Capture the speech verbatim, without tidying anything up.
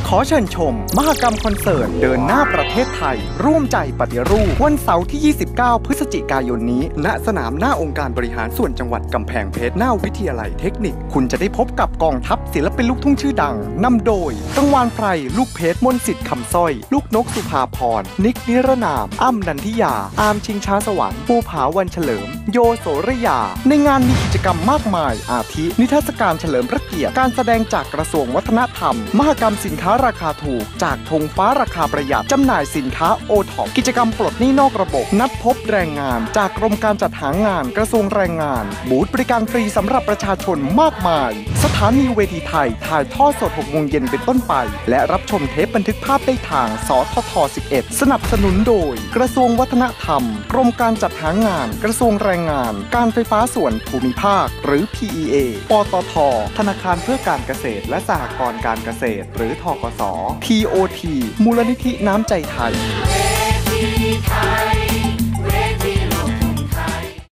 ขอเชิญชมมหกรรมคอนเสิร์ตเดินหน้าประเทศไทยร่วมใจปฏิรูปวันเสาร์ที่ ยี่สิบเก้า พฤศจิกายนนี้ณสนามหน้าองค์การบริหารส่วนจังหวัดกำแพงเพชรหน้าวิทยาลัยเทคนิคคุณจะได้พบกับกองทัพศิลปินลูกทุ่งชื่อดังนำโดยกังวานไพรลูกเพชรมนต์สิทธิ์คำสร้อยลูกนกสุภาพรนิกนิรนามอ้ำนันทิยาอามชิงช้าสวรรค์ภูผาวันเฉลิมโยโสรยาในงานมีกิจกรรมมากมายอาทินิทรรศการเฉลิมพระเกียรติการแสดงจากกระทรวงวัฒนธรรมมหกรรมสินค้าราคาถูกจากธงฟ้าราคาประหยัดจำหน่ายสินค้าโอท็อปกิจกรรมปลดหนี้นอกระบบนัดพบแรงงานจากกรมการจัดหางานกระทรวงแรงงานบูธบริการฟรีสำหรับประชาชนมากมายสถานีเวทีไทยถ่ายทอดสดหกโมงเย็นเป็นต้นไปและรับชมเทปบันทึกภาพได้ทางสททสิบเอ็ดสนับสนุนโดยกระทรวงวัฒนธรรมกรมการจัดหางานกระทรวงแรงงานการไฟฟ้าส่วนภูมิภาคหรือ พี อี เอ ปตท.ธนาคารเพื่อการเกษตรและสหกรณ์การเกษตรหรือธกส ที โอ ที มูลนิธิน้ำใจไทย